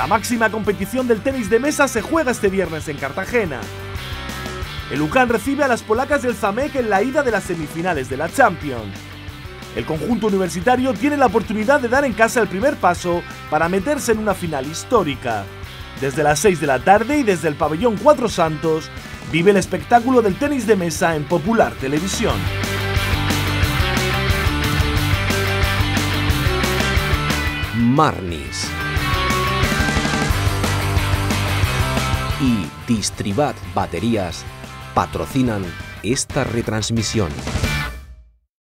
La máxima competición del tenis de mesa se juega este viernes en Cartagena. El UCAM recibe a las polacas del Zamek en la ida de las semifinales de la Champions. El conjunto universitario tiene la oportunidad de dar en casa el primer paso para meterse en una final histórica. Desde las 6 de la tarde y desde el pabellón Cuatro Santos, vive el espectáculo del tenis de mesa en Popular Televisión. Marnis y Distribat Baterías patrocinan esta retransmisión.